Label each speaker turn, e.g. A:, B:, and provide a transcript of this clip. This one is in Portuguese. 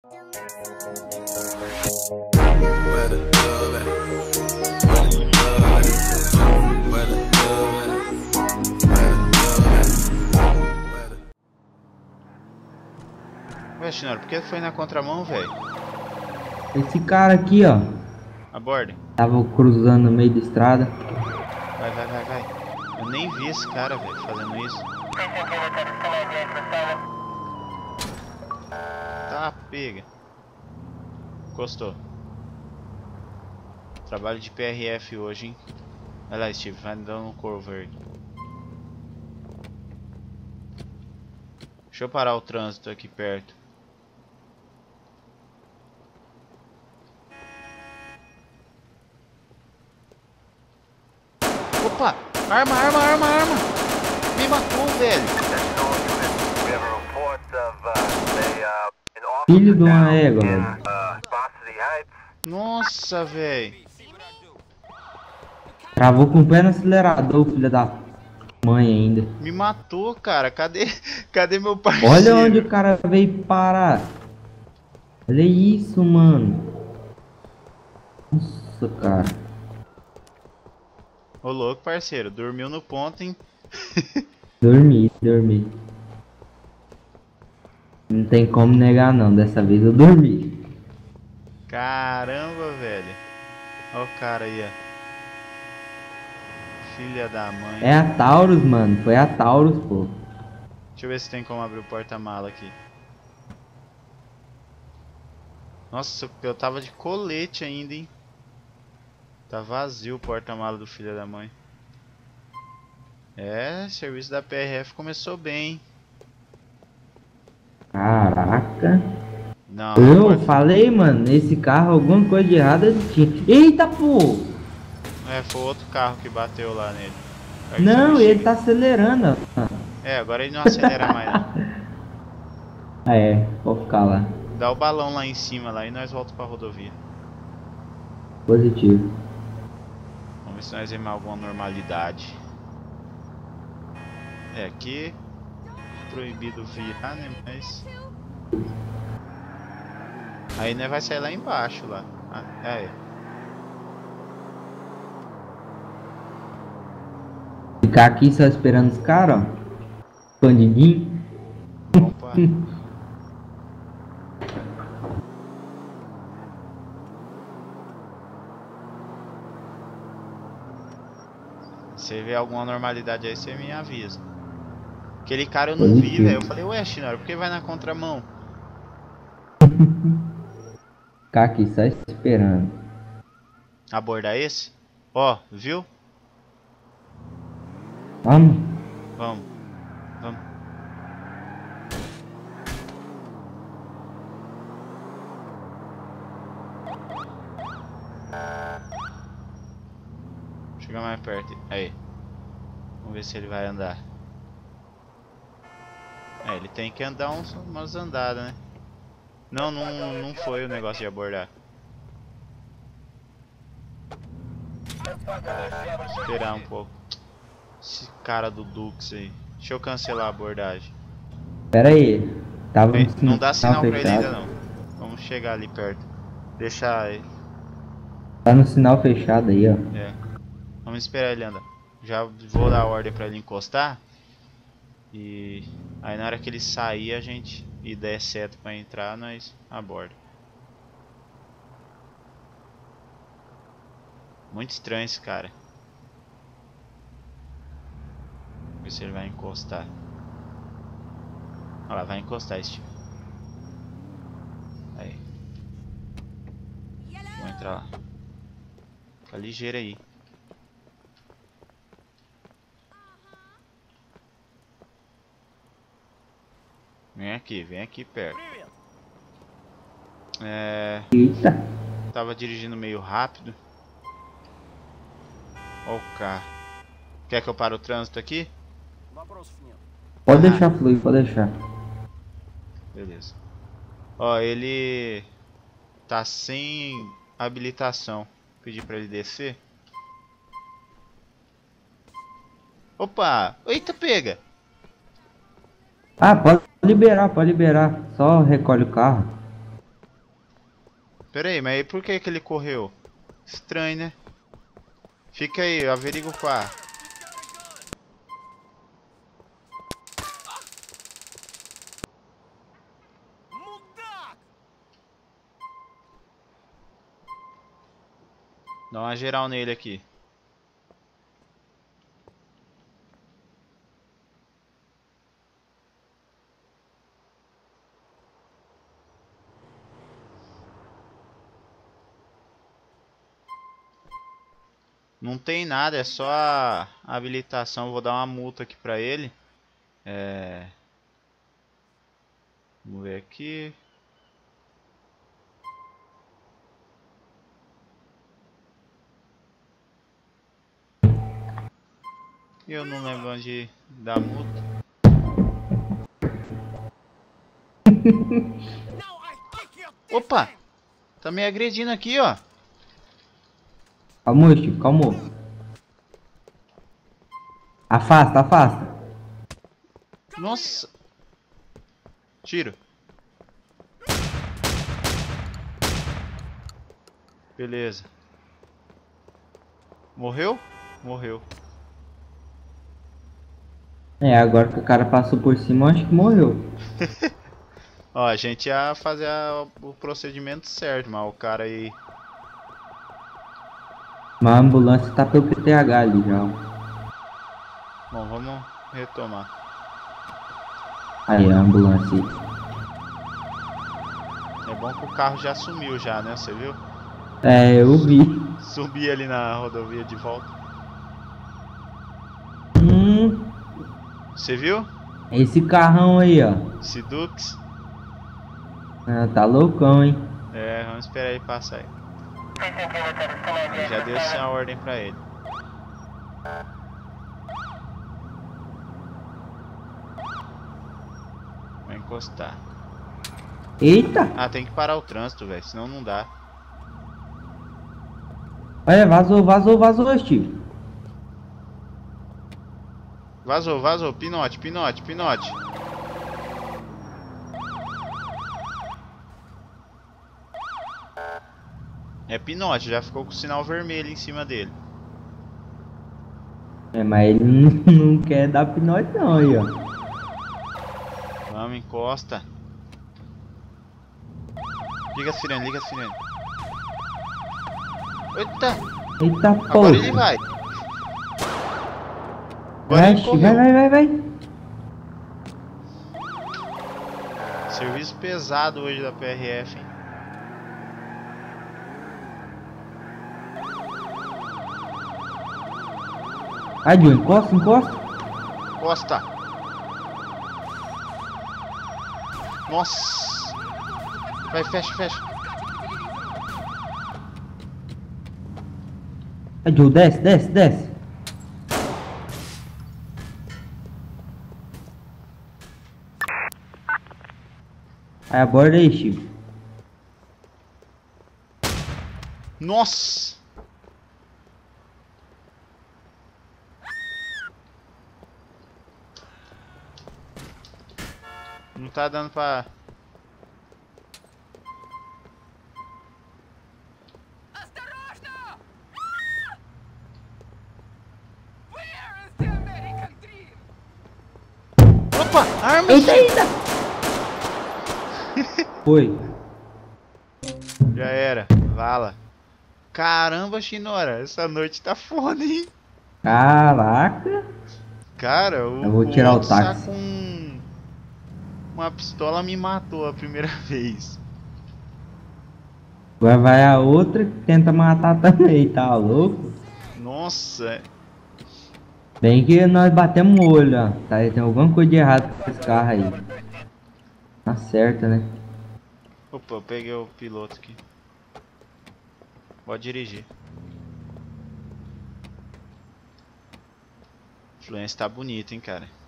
A: Ué, Chinoro, por que foi na contramão, velho?
B: Esse cara aqui, ó.
A: Aborde.
B: Tava cruzando no meio da estrada.
A: Vai. Eu nem vi esse cara, velho, fazendo isso. Tá, pega. Encostou. Trabalho de PRF hoje, hein? Vai lá, Steve, vai dando um cover. Deixa eu parar o trânsito aqui perto. Opa! Arma! Me matou, velho!
B: Filho de uma égua, velho.
A: Nossa, velho!
B: Travou com o pé no acelerador, filho da mãe ainda.
A: Me matou, cara! Cadê meu parceiro?
B: Olha onde o cara veio parar. Olha isso, mano. Nossa, cara.
A: Ô louco, parceiro, dormiu no ponto, hein?
B: Dormi. Não tem como negar não, dessa vez eu dormi.
A: Caramba, velho. Olha o cara aí, ó. Filha da mãe.
B: É a Taurus, mano. Foi a Taurus, pô.
A: Deixa eu ver se tem como abrir o porta-mala aqui. Nossa, eu tava de colete ainda, hein? Tá vazio o porta-mala do filho da mãe. É, serviço da PRF começou bem, hein?
B: Caraca.
A: Não,
B: Eu falei, mano, nesse carro alguma coisa de errada tinha. Eita, pô!
A: É, foi outro carro que bateu lá nele.
B: Não, ele tá acelerando.
A: É, agora ele não acelera mais não.
B: É, vou ficar lá.
A: Dá o balão lá em cima lá e nós voltamos pra rodovia.
B: Positivo.
A: Vamos ver se nós vemos alguma normalidade. É, aqui proibido virar, né? Mas aí nós vai sair lá embaixo lá. Ah, é.
B: Ficar aqui só esperando os caras, ó. Bandidinho.
A: Opa. Se vê alguma normalidade aí, você me avisa. Aquele cara eu não vi, velho. Eu falei, ué, Chinoro, por que vai na contramão?
B: Ficar aqui só esperando.
A: Abordar esse? Ó, viu?
B: Vamos.
A: Vamos. Chega mais perto. Aí. Vamos ver se ele vai andar. É, ele tem que andar umas andadas, né? Não foi o negócio de abordar. Esperar um pouco. Esse cara do Dux aí. Deixa eu cancelar a abordagem.
B: Pera aí. Tava
A: Aí, não dá sinal pra ele
B: fechado.
A: ainda não. Vamos chegar ali perto. Deixar ele.
B: Tá no sinal fechado aí, ó.
A: É. Vamos esperar ele andar. Já vou dar a ordem pra ele encostar. E aí na hora que ele sair, a gente e der certo pra entrar, nós aborda. Muito estranho esse cara. Ver se ele vai encostar. Olha lá, vai encostar esse tipo. Aí. Vou entrar lá. Fica ligeiro aí. Vem aqui perto.
B: Eita.
A: Tava dirigindo meio rápido. Ó o carro. Quer que eu pare o trânsito aqui?
B: Pode deixar fluir, pode deixar.
A: Beleza. Ó, ele tá sem habilitação. Pedi pra ele descer. Opa! Eita, pega!
B: Ah, pode liberar. Só recolhe o carro.
A: Pera aí, mas aí por que que ele correu? Estranho, né? Fica aí, eu averigo o quarto. Dá uma geral nele aqui. Não tem nada, é só a habilitação. Eu vou dar uma multa aqui pra ele. Vamos ver aqui. Eu não lembro onde dar multa. Opa! Tá me agredindo aqui, ó.
B: Calmou, Steve, calmou. Afasta, afasta.
A: Nossa! Tiro. Beleza. Morreu? Morreu.
B: É, agora que o cara passou por cima, eu acho que morreu.
A: Ó, a gente ia fazer o procedimento certo, mas o cara aí...
B: Mas a ambulância tá pelo PTH ali já.
A: Bom, vamos retomar.
B: Aí, a ambulância aí.
A: É bom que o carro já sumiu já, né? Você viu?
B: É, eu vi.
A: Subi ali na rodovia de volta. Você viu?
B: Esse carrão aí, ó.
A: Sidux.
B: Ah, tá loucão, hein?
A: É, vamos esperar ele passar aí. Eu já dei a ordem pra ele. Vai encostar.
B: Eita!
A: Ah, tem que parar o trânsito, velho, senão não dá.
B: Olha, vazou, vazou, vazou, Steve.
A: Vazou, vazou. Pinote, pinote, pinote. É pinote, já ficou com o sinal vermelho em cima dele.
B: É, mas ele não quer dar pinote não aí, ó.
A: Vamos, encosta. Liga a sirene, liga a sirene. Eita!
B: Eita,
A: Agora
B: porra.
A: ele vai. Agora ele correu.
B: Vai.
A: Serviço pesado hoje da PRF, hein?
B: Vai, Joe, encosta, encosta.
A: Costa. Nossa. Vai, fecha, fecha.
B: Vai, Joe, desce, desce, desce. Aí, aborda aí, Chico.
A: Nossa. Não tá dando pra... Opa! Arma!
B: Eita, eita! Foi.
A: Já era. Vala. Caramba, Shinora. Essa noite tá foda, hein?
B: Caraca.
A: Cara,
B: Eu vou tirar o
A: outro
B: táxi.
A: com uma pistola me matou a primeira vez.
B: Agora vai a outra que tenta matar também, tá louco?
A: Nossa.
B: Bem que nós batemos o olho, ó. Tá, tem alguma coisa de errado com esse carro aí. Tá certo, né?
A: Opa, eu peguei o piloto aqui. Pode dirigir. A influência tá bonita, hein, cara.